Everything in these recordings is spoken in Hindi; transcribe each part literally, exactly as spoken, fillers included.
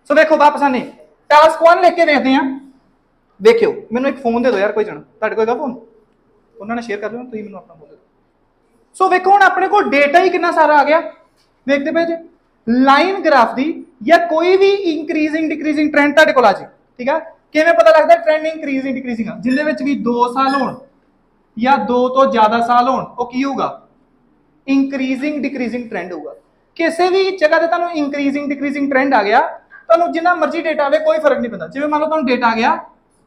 सो देखो वापस आने टास्क वन लिख के देखते हैं। देखियो मैंने एक फोन दे दो यार, कोई जन ਤੁਹਾਡੇ ਕੋਲ ਹੈਗਾ फोन, उन्होंने शेयर कर लो ਤੁਸੀਂ ਮੈਨੂੰ ਆਪਣਾ फोन दे दो। सो देखो ਹੁਣ ਆਪਣੇ ਕੋਲ डेटा ही कितना सारा आ गया, देखते पे जे लाइन ग्राफ दी या कोई भी इंक्रीजिंग डिक्रीजिंग ट्रेंड ਤੁਹਾਡੇ ਕੋਲ ਆ ਜੇ, ठीक है। किवें पता लगता है ट्रेंड इंक्रीजिंग डिक्रीजिंग जिहदे विच भी दो साल होण या दो तो ज्यादा साल होण वो की होगा, इंक्रीजिंग डिक्रीजिंग ट्रेंड होगा। किसी भी जगह ते तुहानू इंक्रीजिंग डिक्रीजिंग ट्रेंड आ गया, तुहानू जिन्ना मर्जी डेटा आवे कोई फर्क नहीं पैंदा। जिवें मान लो तुहानू डेटा आ गया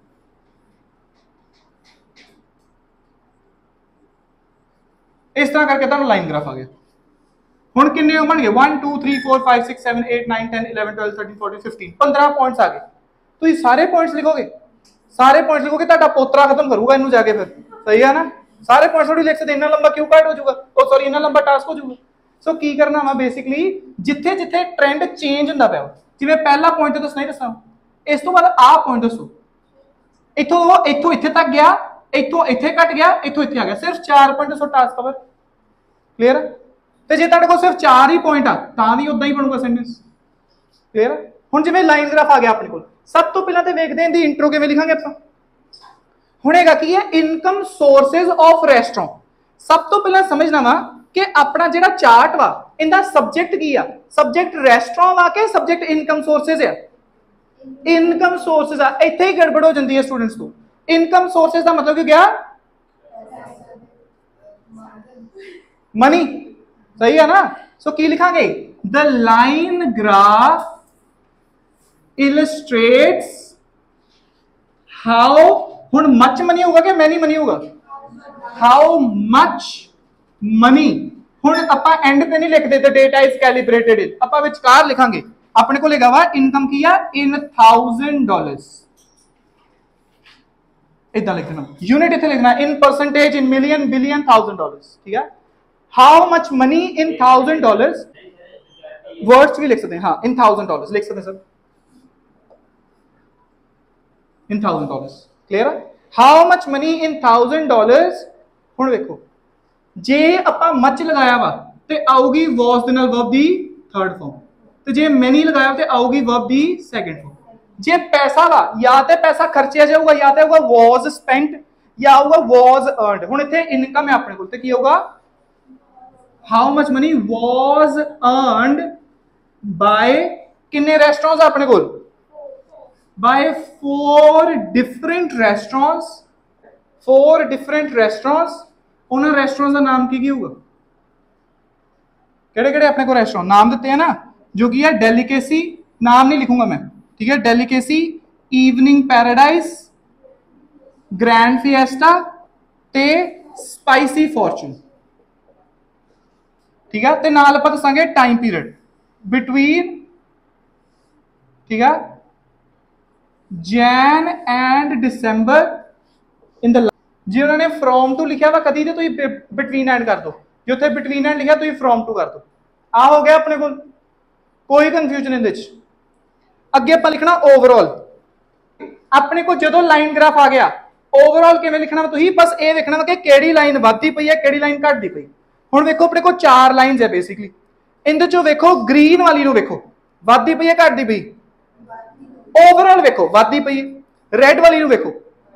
इस तरह करके तुहानू लाइन ग्राफ आ गया। हुण किन्ने बन गए one two three four five six seven eight nine ten eleven twelve thirteen fourteen fifteen पंद्रह पॉइंट्स आ गए। तुसीं सारे पॉइंट्स लिखोगे, सारे पॉइंट्स लिखोगे तुहाडा पोतरा खत्म करूगा इनू जाके, फिर सही है ना। सारे पॉइंट्स थोड़ी लिख सकते, इन्ना लंबा क्यू कार्ड हो जाऊगा, ओ सॉरी इन्ना लंबा टास्क हो जाऊगा। सो की करना वा बेसिकली जिथे जिथे ट्रेंड चेंज हुंदा पिया, जिवें पहला पॉइंट तो दसना ही दसना, इस तो बाद आ पॉइंट दसो, इथों इथों इत्थे तक गया, इथों इत्थे घट गया, इथों इत्थे आ गया, सिर्फ चार पॉइंट दसो टास्क कवर। क्लियर। तो जे तुहाडे कोल सिर्फ चार ही पॉइंट आ तां भी उदां ही बनूगा सेंटेंस। क्लियर। हुण जिवें लाइन ग्राफ आ गया अपने कोल, सब तो पहला तो देखते हैं दी इंट्रो किवें लिखांगे आपां। हुण हैगा की है इनकम सोर्सेज ऑफ रेस्टोरेंट। सब तो पहला समझना वा कि अपना जिहड़ा चार्ट वा इंदा सब्जेक्ट की आ, सब्जेक्ट रेस्टोरेंट वा के सब्जेक्ट इनकम सोर्सेज है। इनकम सोर्सेज आ, इत्थे ही गड़बड़ हो जाती है स्टूडेंट्स को। इनकम सोर्सेज का मतलब क्या, मनी, सही है ना। सो की लिखांगे, the line graph illustrates how, हुण मच मनी होगा कि मैनी मनी होगा, हाउ मच मनी। हुण आपां एंड पे नहीं लिखते the data is calibrated in, आपां विचकार लिखांगे। अपने को लिखा हुआ इनकम की है इन थाउजेंड डॉलर्स, इतना लिखना। यूनिट इथे लिखना in percentage, in million, billion, thousand dollars, ठीक है। How much money in thousand dollars, words भी लिख सकते हैं, हाँ इन थाउजेंड डॉलर्स लिख सकते हैं sir, in thousand dollars. Clear है। How much money in thousand dollars. हुण देखो जे आपां मच लगाया वा ते आऊगी वाज दे नाल वर्ब दी थर्ड फॉर्म, ते जे मैनी लगाया ते आऊगी वर्ब दी सेकंड फॉर्म। जे पैसा वा या ते पैसा खर्चिया जाऊगा या ते होगा वाज स्पेंट या होगा वाज अर्नड। हुण इत्थे इनकम है अपने कोल ते की होगा, how much money was earned by किन्ने रेस्टोरेंट्स अपने कोल, by four different restaurants, four different restaurants। उन्हें रेस्टोरेंट्स का नाम की होगा, केड़े केड़े अपने को रेस्टोरेंट नाम देते हैं ना, जो कि है डेलिकेसी, नाम नहीं लिखूंगा मैं, ठीक है। Delicacy, Evening Paradise, Grand Fiesta ते स्पाइसी फॉर्चून, ठीक है। ते नाल आपां दसांगे टाइम पीरियड बिटवीन, ठीक है, Jan and December in the. जी उन्होंने फ्रॉम टू लिखा वा कदी तो बिटवीन एंड कर दो, जो थे बिटवीन एंड लिखा तो फ्रॉम टू कर दो। आ हो गया अपने को, कोई कंफ्यूजन इन दिस। अगे आप लिखना ओवरऑल। अपने को जो लाइन ग्राफ आ गया ओवरऑल किवें लिखना तो ही बस ये देखना कि केड़ी लाइन वधदी पई है केड़ी लाइन घटदी पई। हुण देखो अपने को चार लाइनस है बेसिकली, इंदे चों देखो ग्रीन वाली नूं देखो वधदी पई है घटदी पई, ओवरऑल देखो वधदी पई, रेड वाली नूं देखो,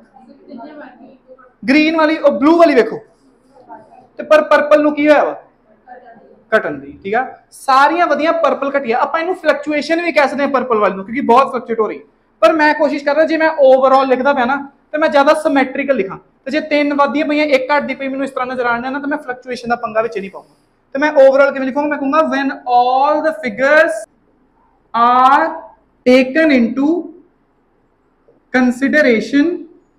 ग्रीन वाली और ब्लू वाली देखो, ते पर पर्पल नूं की होया वा घटन दी, ठीक है। सारियां वधिया पर्पल घटी है। आपां इहनूं फ्लक्चुएशन भी कह सकते हैं पर्पल वाली नूं, क्योंकि बहुत फ्लक्चुएट हो रही। पर मैं कोशिश कर रहा जे मैं ओवरऑल लिखदा पिया ना तो मैं ज्यादा सिमेट्रिकल लिखां, ते जे तीन वधिया पईयां एक घटदी पई मैनूं इस तरह नजर आना ना तो मैं फ्लक्चुएशन दा पंगा विच नहीं पाऊंगा। तो मैं ओवरऑल किवें लिखूंगा, मैं कहूंगा when all the figures are taken into consideration,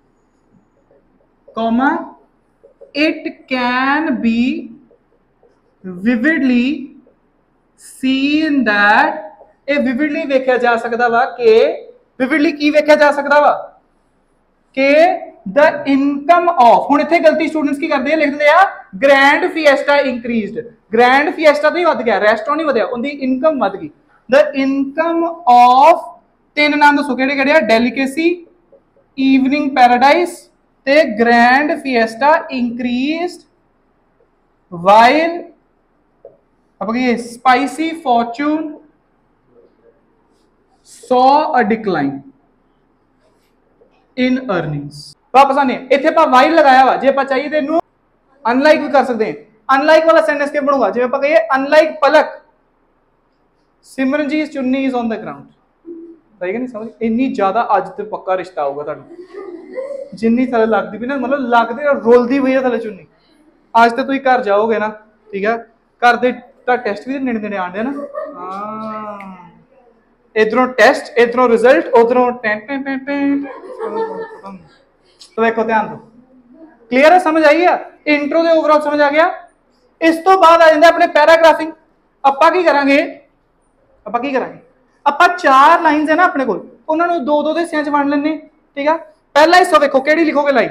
comma, it can be vividly seen that, ए vividly देखा जा सकता वा के, vividly की देखा जा सकता वा के the income of, हुण इत्थे गलती स्टूडेंट्स की करदे लिख दिंदे आ Grand Fiesta increased, Grand Fiesta तो ही वध गया, रेस्टोरेंट नहीं वधिया, उनकी इनकम वध गई। The income of, तीन नाम दसो केड़े केड़े, डेलिकेसी, इवनिंग पैराडाइज ते ग्रैंड फिएस्टा इंक्रीज्ड व्हाइल, अब ये Spicy Fortune, saw a decline in earnings। वापस आने इथे ਆਪਾਂ while लगाया वा जे ਆਪਾਂ चाहिए ਤੇ ਇਹਨੂੰ unlike भी कर सकते हैं। unlike वाला सेंटेंस क्या बनूगा जिਵੇਂ ਆਪਾਂ कहिए unlike पलक सिमरनजीत चुन्नी is on the ground। सही है नहीं समझ इन्नी ज्यादा अज ते पक्का रिश्ता आऊगा ਤੁਹਾਨੂੰ जिन्नी थले लगदी भी ना मतलब लगदी और रोलदी भी है थले चुन्नी आज तो तुम घर जाओगे ना ठीक है घर दे टेस्ट भी नेड़े नेड़े आंदे ना हां इधरों टेस्ट इधरों रिजल्ट उधरों टें टें टें टें तो देखो ध्यान दो क्लियर है समझ आई है इंट्रो दे ओवरऑल समझ आ गया इस तो बाद आ जांदा अपने पैराग्राफिंग ਆਪਾਂ ਕੀ ਕਰਾਂਗੇ ਆਪਾਂ ਕੀ ਕਰਾਂਗੇ ਆਪਾਂ ਚਾਰ ਲਾਈਨਸ ਹੈ ਨਾ ਆਪਣੇ ਕੋਲ ਉਹਨਾਂ ਨੂੰ ਦੋ ਦੋ ਦੇ ਹਿੱਸਿਆਂ ਚ ਵੰਡ ਲੈਣੇ ਠੀਕ ਆ ਪਹਿਲਾ ਹਿੱਸਾ ਵੇਖੋ ਕਿਹੜੀ ਲਿਖੋਗੇ ਲਾਈਨ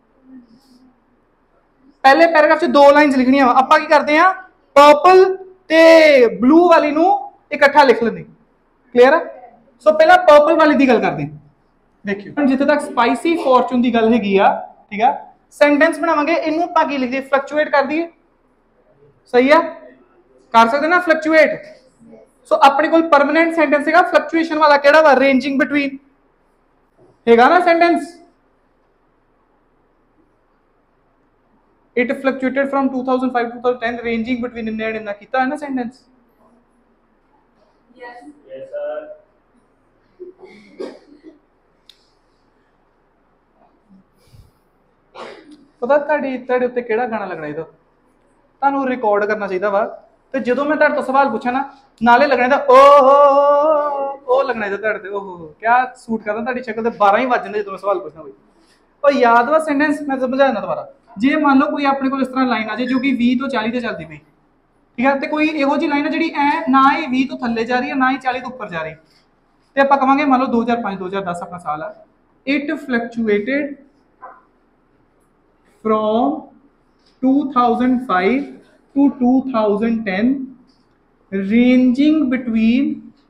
पहले पैराग्राफ से दो लाइन्स लिखनी ਆਪਾਂ ਕੀ ਕਰਦੇ ਆ पर्पल ਤੇ ब्लू वाली ਨੂੰ ਇਕੱਠਾ ਲਿਖ ਲੈਂਦੇ ਕਲੀਅਰ ਹੈ ਸੋ ਪਹਿਲਾਂ पर्पल वाली ਦੀ ਗੱਲ ਕਰਦੇ ਦੇਖਿਓ ਹੁਣ ਜਿੱਥੇ ਤੱਕ ਸਪਾਈਸੀ ਫੋਰਚੂਨ ਦੀ ਗੱਲ ਹੈਗੀ ਆ ਠੀਕ ਆ ਸੈਂਟੈਂਸ ਬਣਾਵਾਂਗੇ ਇਹਨੂੰ ਆਪਾਂ ਕੀ ਲਿਖਦੇ ਫਲਕਚੁਏਟ ਕਰ ਦਈਏ ਸਹੀ ਆ ਕਰ ਸਕਦੇ ਨਾ ਫਲਕਚੁਏਟ ਸੋ ਆਪਣੇ ਕੋਲ ਪਰਮਨੈਂਟ ਸੈਂਟੈਂਸ ਹੈਗਾ ਫਲਕਚੁਏਸ਼ਨ ਵਾਲਾ ਕਿਹੜਾ ਵਾ ਰੇਂਜਿੰਗ ਬਿਟਵੀਨ ਹੈਗਾ ਨਾ sentence It fluctuated from two thousand five to twenty ten, ranging between inna and inna. Kita hai na sentence? Yes. Yes, sir. पता ਤੁਹਾਡੀ ਤੁਹਾਡੇ ਉੱਤੇ ਕਿਹੜਾ ਗਾਣਾ ਲੱਗਣਾ ਇਹਦਾ ਤੁਹਾਨੂੰ ਰਿਕਾਰਡ ਕਰਨਾ ਚਾਹੀਦਾ ਵਾ ਤੇ ਜਦੋਂ ਮੈਂ ਤੁਹਾਡੇ ਤੋਂ ਸਵਾਲ ਪੁੱਛਾਂ ਨਾ ਨਾਲੇ ਲੱਗਣਾ ਇਹਦਾ ਓਹੋ ਉਹ ਲੱਗਣਾ ਇਹਦਾ ਤੁਹਾਡੇ ਤੇ ਓਹੋ ਕਿਆ ਸੂਟ ਕਰਦਾ ਤੁਹਾਡੀ ਸ਼ਕਲ ਤੇ ਬਾਰਾਂ ਹੀ ਵੱਜ ਜਾਂਦੇ ਜਦੋਂ ਮੈਂ ਸਵਾਲ ਪੁੱਛਣਾ ਹੋਵੇ ਉਹ ਯਾਦ ਵਾ ਸੈਂਟੈਂਸ ਮੈਂ ਸਮਝਾਉਣਾ ਦੁਬਾਰਾ ਜੇ ਮੰਨ ਲਓ ਕੋਈ ਆਪਣੇ ਕੋਲ ਇਸ ਤਰ੍ਹਾਂ ਲਾਈਨ ਆ ਜੇ ਜੋ ਕਿ ਵੀਹ ਤੋਂ ਚਾਲੀ ਤੇ ਚੱਲਦੀ ਪਈ ਠੀਕ ਹੈ ਤੇ ਕੋਈ ਇਹੋ ਜੀ ਲਾਈਨ ਹੈ ਜਿਹੜੀ ਐ ਨਾ ਹੀ ਵੀਹ ਤੋਂ ਥੱਲੇ ਜਾ ਰਹੀ ਹੈ ਨਾ ਹੀ ਚਾਲੀ ਤੋਂ ਉੱਪਰ ਜਾ ਰਹੀ ਤੇ ਆਪਾਂ ਕਹਾਂਗੇ ਮੰਨ ਲਓ ਦੋ ਹਜ਼ਾਰ ਪੰਜ ਦੋ ਹਜ਼ਾਰ ਦਸ ਆਪਣਾ ਸਾਲ ਆ it fluctuated from two thousand five to two thousand ten ranging between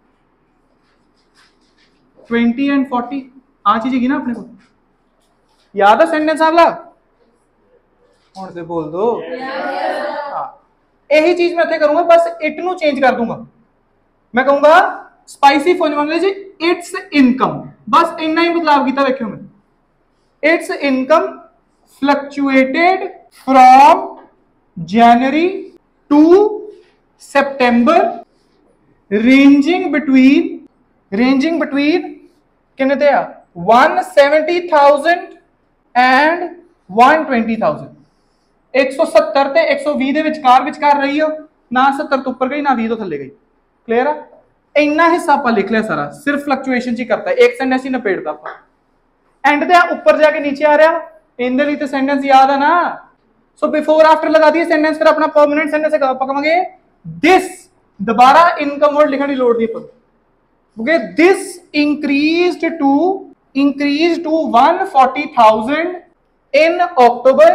twenty and forty आ चीज हैगी ना अपने को याद है सेंटेंस वाला ਹੁਣ ਤੇ बोल दो हाँ यही चीज मैं करूंगा बस इट नु चेंज कर दूंगा मैं कहूंगा स्पाइसी फॉर्मूला जी इट्स इनकम बस इतना ही बदलाव किया देखियो मैं it's income fluctuated from January to September ranging between ranging between कितने थे one seventy thousand and one twenty thousand एक सौ सत्तर ते एक सौ बीस ਦੇ ਵਿਚਕਾਰ ਵਿਚਕਾਰ ਰਹੀ ਹੋ ਨਾ सत्तर ਤੋਂ ਉੱਪਰ ਗਈ ਨਾ बीस ਤੋਂ ਥੱਲੇ ਗਈ ਕਲੀਅਰ ਆ ਇੰਨਾ ਹਿੱਸਾ ਆਪਾਂ ਲਿਖ ਲਿਆ ਸਾਰਾ ਸਿਰਫ ਫਲਕਚੁਏਸ਼ਨ ਚ ਹੀ ਕਰਤਾ ਇੱਕ ਸੈਂਟੈਂਸ ਹੀ ਨਪੇੜਦਾ ਆਪਾਂ ਐਂਡ ਤੇ ਉੱਪਰ ਜਾ ਕੇ ਨੀਚੇ ਆ ਰਿਹਾ इंदे लिए तो सेंटेंस याद है ना सो बिफोर आफ्टर लगा दिए सेंटेंस फिर अपना परमानेंट सेंटेंस है आप कहेंगे दिस दोबारा इनकम वर्ड लिखने की लोड नहीं पड़ती okay this increased to increase to one forty thousand in October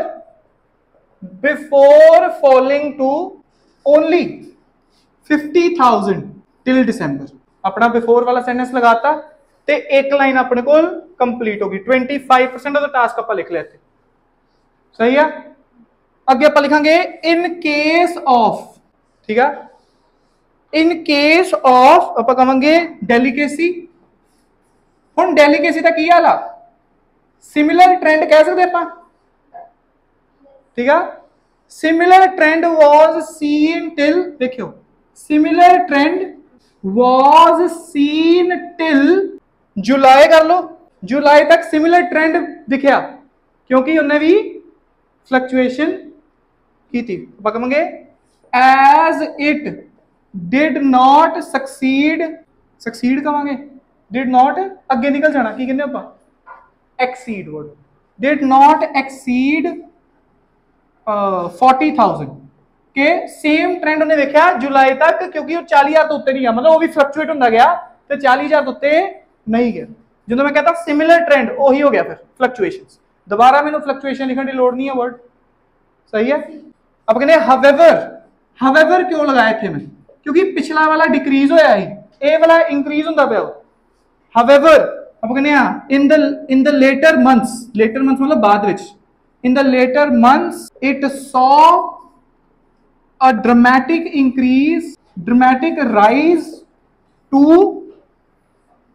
before falling to only fifty thousand till December अपना बिफोर वाला सेंटेंस लगाता ਤੇ ਇੱਕ ਲਾਈਨ ਆਪਣੇ ਕੋਲ ਕੰਪਲੀਟ ਹੋ ਗਈ twenty-five percent of the task ਆਪਾਂ ਲਿਖ ਲਿਆ ਇੱਥੇ ਸਹੀ ਆ ਅੱਗੇ ਆਪਾਂ ਲਿਖਾਂਗੇ in case of ਠੀਕ ਆ in case of ਆਪਾਂ ਕਹਾਂਗੇ delicacy ਹੁਣ delicacy ਦਾ ਕੀ ਹਾਲ ਆ ਸਿਮਿਲਰ ਟ੍ਰੈਂਡ ਕਹਿ ਸਕਦੇ ਆਪਾਂ ਠੀਕ ਆ similar trend was seen till ਦੇਖਿਓ similar trend was seen till July कर लो जुलाई तक सिमिलर ट्रेंड दिखया क्योंकि उन्हें भी फ्लक्चुएशन की थी कहेंगे as it did not succeed succeed कहेंगे डिड नॉट अगे निकल जाना की कहने आप exceed word did not exceed forty thousand के सेम ट्रेंड उन्हें देखा जुलाई तक क्योंकि वो चाली हजार तो उत्ते नहीं गया मतलब वो भी फ्लक्चुएट होंदा गया तो चाली हजार तो उत्ते नहीं गया जो मैं कहता सिमिलर ट्रेंड वही हो गया फिर फ्लक्चुएशंस दोबारा मैंने फ्लक्चुएशन लिखने की लोड नहीं है वर्ड सही है अब कहते हावेवर हावेवर क्यों लगाए थे मैं क्योंकि पिछला वाला डिक्रीज होया ही ए वाला इंक्रीज होंदा पिया हावेवर अब कहते in the in the later months later months मतलब बाद which in the later months it saw a dramatic increase dramatic rise to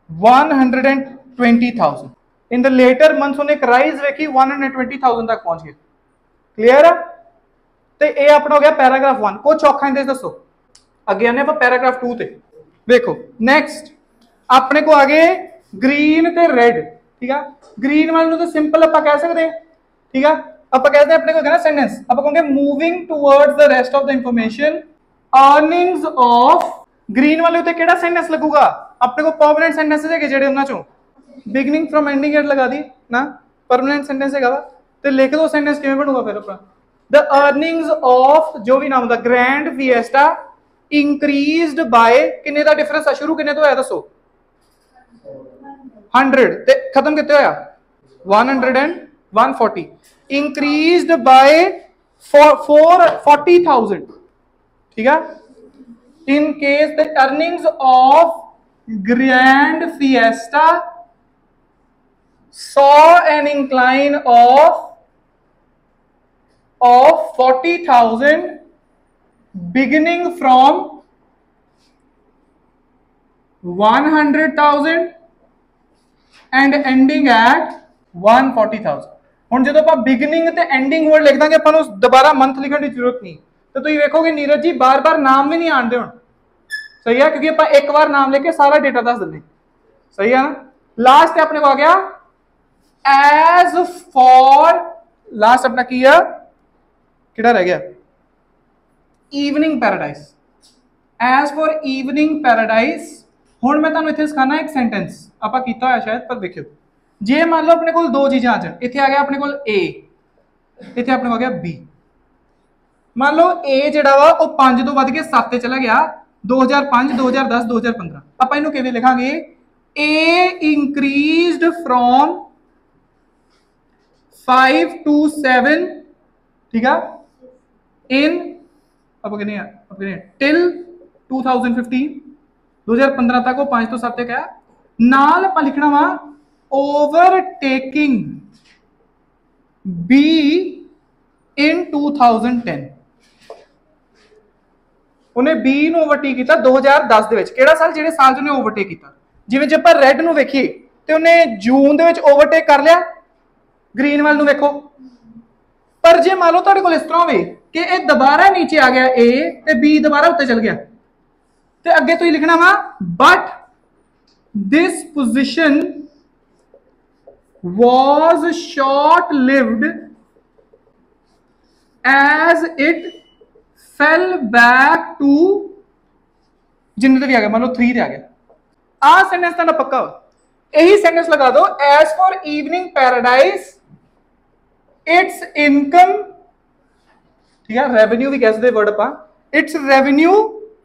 one hundred twenty thousand in the later months ਉਹਨੇ ਇੱਕ ਰਾਈਜ਼ ਵੇਖੀ one hundred twenty thousand ਤੱਕ ਪਹੁੰਚ ਗਿਆ। ਕਲੀਅਰ ਆ? ਤੇ ਇਹ ਆਪਣਾ ਹੋ ਗਿਆ ਪੈਰਾਗ੍ਰਾਫ one। ਕੁਝ ਔਖਾ ਇਹਦੇ ਦੱਸੋ। ਅੱਗੇ ਆਨੇ ਆਪਾਂ ਪੈਰਾਗ੍ਰਾਫ two ਤੇ। ਵੇਖੋ ਨੈਕਸਟ ਆਪਣੇ ਕੋ ਆ ਗਏ ਗ੍ਰੀਨ ਤੇ ਰੈਡ। ਠੀਕ ਆ, ਗ੍ਰੀਨ ਵਾਲੇ ਨੂੰ ਤਾਂ ਸਿੰਪਲ ਆਪਾਂ ਕਹਿ ਸਕਦੇ। ਠੀਕ ਆ, ਆਪਾਂ कहते हैं अपने को कहना सेंटेंस ਆਪਾਂ ਕਹਾਂਗੇ moving towards the rest of the information earnings of green वाले उते केड़ा सेंटेंस लगूगा? अपने को परमानेंट सेंटेंसेस है जेड़े उन्हां चों बिगिनिंग फ्रॉम एंडिंग एट लगा दी ना, परमानेंट सेंटेंस हैगा ते लिख दो सेंटेंस किवें बनूगा फिर अपना द अर्निंग्स ऑफ जो भी नाम दा ग्रैंड फिएस्टा इंक्रीज्ड बाय किन्ने दा डिफरेंस आ शुरू किन्ने तो होया दसो one hundred ते खत्म कित्ते होया one hundred and one forty increased by four forty thousand। ठीक है, in case the earnings of Grand Fiesta saw an incline of of forty thousand beginning from one hundred thousand and ending at one hundred forty thousand। ਹੁਣ ਜਦੋਂ ਆਪਾਂ ਬਿਗਨਿੰਗ ਤੇ ਐਂਡਿੰਗ ਵਰਡ ਲਿਖ ਦਾਂਗੇ ਆਪਾਂ ਨੂੰ ਦੁਬਾਰਾ ਮੰਥ ਲਿਖਣ ਦੀ ਜ਼ਰੂਰਤ ਨਹੀਂ। ਤੇ ਤੁਸੀਂ ਵੇਖੋਗੇ ਨੀਰਜ ਜੀ ਬਾਰ-ਬਾਰ ਨਾਮ ਵੀ ਨਹੀਂ ਆਣਦੇ ਹੁਣ। ਸਹੀ ਹੈ, ਕਿਉਂਕਿ ਆਪਾਂ ਇੱਕ ਵਾਰ ਨਾਮ ਲੈ ਕੇ ਸਾਰਾ ਡੇਟਾ ਦੱਸ ਦਿੰਦੇ। ਸਹੀ ਹੈ ਨਾ। ਲਾਸਟ ਤੇ ਆਪਣੇ ਕੋ ਆ ਗਿਆ ਐਜ਼ ਫॉर ਲਾਸਟ ਆਪਣਾ ਕੀ ਆ ਕਿਹੜਾ ਰਹਿ ਗਿਆ Evening Paradise. As for Evening Paradise ਹੁਣ ਮੈਂ ਤੁਹਾਨੂੰ ਇੱਥੇ ਸਿਖਾਣਾ ਇੱਕ ਸੈਂਟੈਂਸ ਆਪਾਂ ਕੀਤਾ ਹੋਇਆ ਸ਼ਾਇਦ ਪਰ ਦੇਖਿਓ। ਜੇ मान लो अपने को दो चीजें आ जाए, इतने आ गया अपने को ए, इतने अपने को आ गया बी। मान लो ए जिहड़ा वा वो पांच तो वध के सत्त ते चला गया दो हज़ार पांच, दो हज़ार दस, दो हज़ार पंद्रह। ਆਪਾਂ ਇਹਨੂੰ ਕਿਵੇਂ ਲਿਖਾਂਗੇ ए increased from five to seven। ठीक है, in अब कितने अब कितने till twenty fifteen दो हज़ार पंद्रह तक वो पांच तो सत्त तक है। नाल ਆਪਾਂ ਲਿਖਣਾ ਵਾ overtaking B in twenty ten। ਉਹਨੇ B ਨੂੰ ਓਵਰਟੇਕ ਕੀਤਾ ਦੋ ਹਜ਼ਾਰ ਦਸ ਦੇ ਵਿੱਚ। ਕਿਹੜਾ ਸਾਲ? ਜਿਹੜੇ ਸਾਲ 'ਚ ਉਹਨੇ ਓਵਰਟੇਕ ਕੀਤਾ। ਜਿਵੇਂ ਜੇ ਆਪਾਂ ਰੈੱਡ ਨੂੰ ਵੇਖੀਏ ਤੇ ਉਹਨੇ ਜੂਨ ਦੇ ਵਿੱਚ ਓਵਰਟੇਕ ਕਰ ਲਿਆ ਗ੍ਰੀਨ ਵਾਲ ਨੂੰ ਵੇਖੋ। ਪਰ ਜੇ ਮੰਨ ਲਓ ਤੁਹਾਡੇ ਕੋਲ ਇਸ ਤਰ੍ਹਾਂ ਹੋਵੇ ਕਿ ਇਹ ਦੁਬਾਰਾ ਨੀਚੇ ਆ ਗਿਆ A ਤੇ B ਦੁਬਾਰਾ ਉੱਤੇ ਚਲ ਗਿਆ ਤੇ ਅੱਗੇ ਤੁਸੀਂ ਲਿਖਣਾ ਵਾ but this position was short lived as it fell back to जिन्ने तक भी आ गया मान लो थ्री ते आ गया। आ सेंटेंस तो पक्का यही सेंटेंस लगा दो as for Evening Paradise its income. ठीक है, रेवेन्यू भी कह सकते वर्ड अपा। Its revenue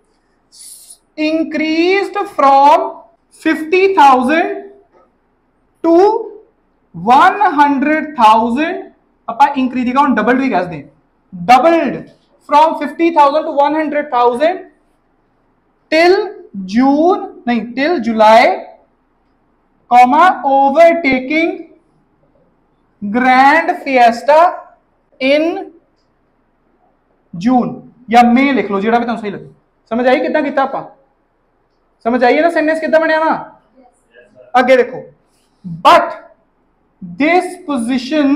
increased from fifty thousand to one hundred thousand। अपा इंक्रीज का डबल्ड भी कह दें, doubled from fifty thousand to one hundred thousand till June नहीं till July comma overtaking Grand Fiesta in June या मई लिख लो, जेड़ा भी तुम सही लगे। समझ आई कितना किता आपा? समझ आइए ना सेंटेंस कितना बनया ना। आगे देखो but this position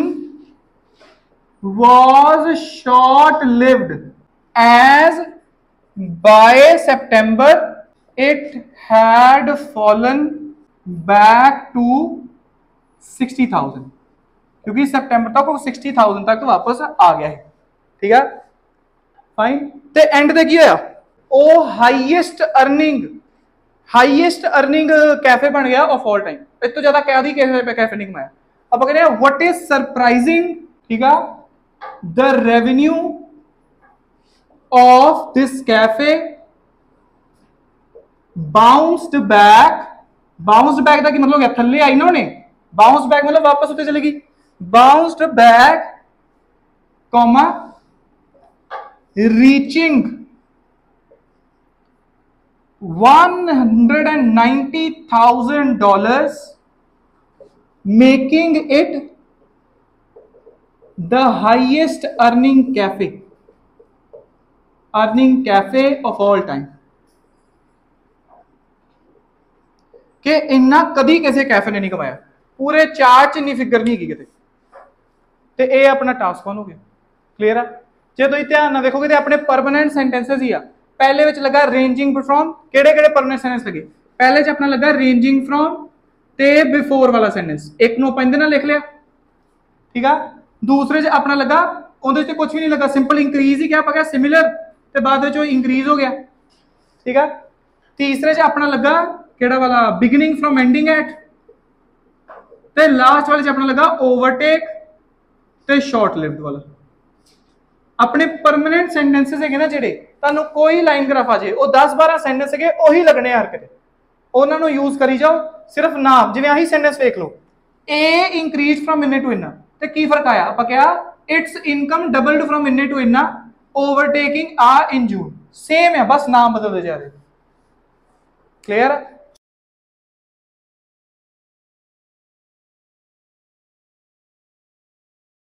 was short lived as by September it had fallen back to sixty thousand। क्योंकि सितंबर तक वो sixty thousand तक वापस आ गया है। ठीक है, फाइन। ते एंड ते की होया ओ highest earning highest earning cafe बन गया ऑफ ऑल टाइम। इस तो ज्यादा क्या दी कैफे पे कैफे नहीं कमाया। अब कहते हैं व्हाट इज सरप्राइजिंग। ठीक है, the revenue of this cafe bounced back. Bounced back का मतलब क्या? थल्ले आई ना उन्हें, बाउंस बैक मतलब वापस उते चलेगी। Bounced back comma reaching one hundred ninety thousand dollars, making it the highest earning cafe earning cafe of all time। कि इन्ना कभी किसी कैफे ने नहीं कमाया, पूरे चार्ट च इन्नी फिगर नहीं हैगी किते। ते ये अपना टास्क वन हो गया। क्लियर है? जे तुम ध्यान ना देखोगे तो अपने परमानेंट सेंटेंसेस ही आ। पहले विच लगा रेंजिंग फ्रॉम, केड़े केड़े परमानेंट सेंटेंस लगे? पहले च अपना लगा रेंजिंग फ्रॉम ते बिफोर वाला सेंटेंस, एक नो अपन ना लिख लिया, ठीक है। दूसरे च अपना लगा उहदे च कुछ भी नहीं लगा, सिंपल इंक्रीज ही क्या पा गया, सिमिलर, ते बाद विच इंक्रीज हो गया, ठीक है। तीसरे च अपना लगा केड़ा वाला, बिगिनिंग फ्रॉम एंडिंग एट, ते लास्ट वाले च अपना लगा ओवरटेक ते शॉर्ट लिव्ड वाला। अपने परमानेंट सेंटेंसेस है ना जेडे, तानू कोई लाइन ग्राफ आ जाए वो दस बारह सेंटेंस है वही लगने हर किते, उन्होंने यूज करी जाओ। सिर्फ नाम, जिवें आही सेंटेंस देख लो, ए इंक्रीज फ्रॉम इन्ने टू इन्ना, ते की फर्क आया? आपां क्या, इट्स इनकम डबल्ड फ्रॉम इन्ने टू इन्ना, ओवरटेकिंग आ इन जून, सेम है, बस नाम बदलते जा रहे। क्लियर?